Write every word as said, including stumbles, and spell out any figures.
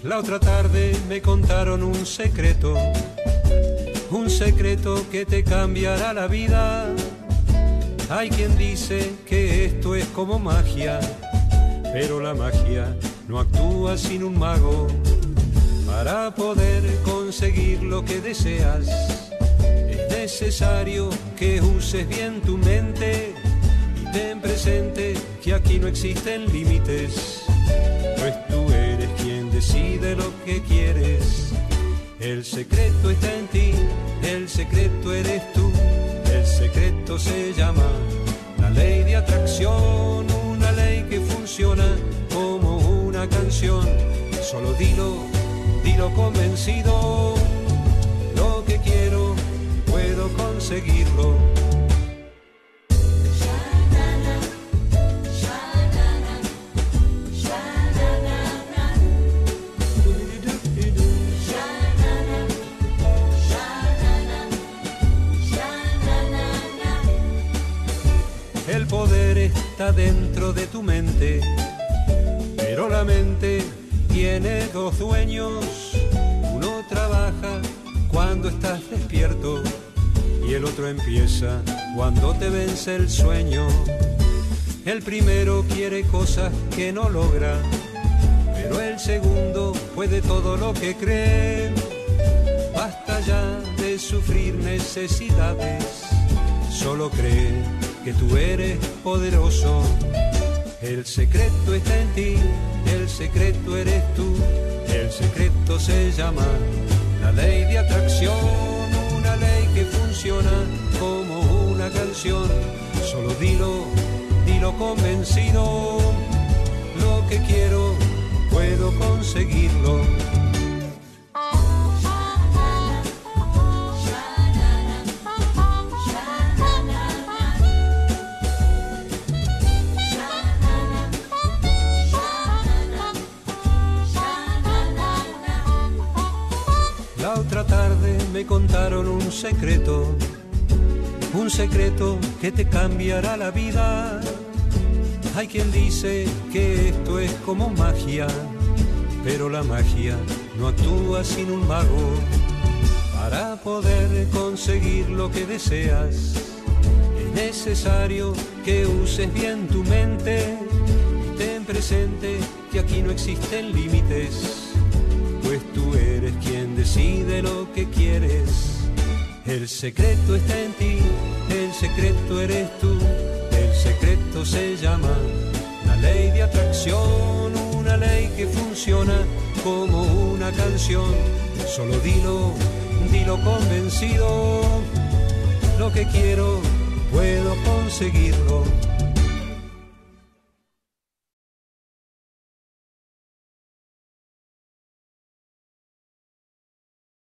La otra tarde me contaron un secreto, un secreto que te cambiará la vida. Hay quien dice que esto es como magia, pero la magia no actúa sin un mago. Para poder conseguir lo que deseas, es necesario que uses bien tu mente y ten presente que aquí no existen límites, pues tú eres quien decide lo que quieres. El secreto está en ti, el secreto eres tú, el secreto se llama la ley de atracción, una ley que funciona como una canción. Solo dilo, dilo convencido, lo que quiero puedo conseguirlo. El poder está dentro de tu mente, pero la mente tiene dos dueños. Uno trabaja cuando estás despierto y el otro empieza cuando te vence el sueño. El primero quiere cosas que no logra, pero el segundo puede todo lo que cree. Basta ya de sufrir necesidades, solo cree que tú eres poderoso. El secreto está en ti, el secreto eres tú, el secreto se llama la ley de atracción, una ley que funciona como una canción. Solo dilo, dilo convencido, lo que quiero puedo conseguirlo. La otra tarde me contaron un secreto, un secreto que te cambiará la vida. Hay quien dice que esto es como magia, pero la magia no actúa sin un mago. Para poder conseguir lo que deseas, es necesario que uses bien tu mente y ten presente que aquí no existen límites, pues tú eres quien decide lo que quieres. El secreto está en ti, el secreto eres tú, el secreto se llama la ley de atracción, una ley que funciona como una canción. Solo dilo, dilo convencido, lo que quiero puedo conseguirlo.